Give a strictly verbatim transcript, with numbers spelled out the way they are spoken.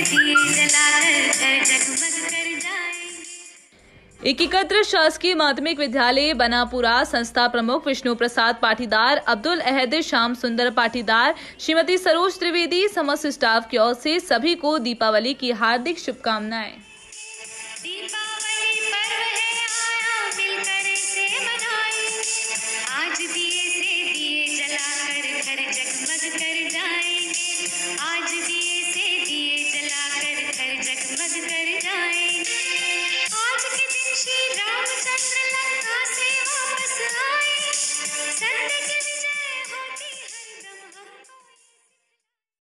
दिए जलाकर जगमग कर जाएंगे। एकीकृत शासकीय माध्यमिक विद्यालय बनापुरा संस्था प्रमुख विष्णु प्रसाद पाटीदार, अब्दुल अहद, श्याम सुंदर पाटीदार, श्रीमती सरोज त्रिवेदी, समस्त स्टाफ की ओर से सभी को दीपावली की हार्दिक शुभकामनाएं।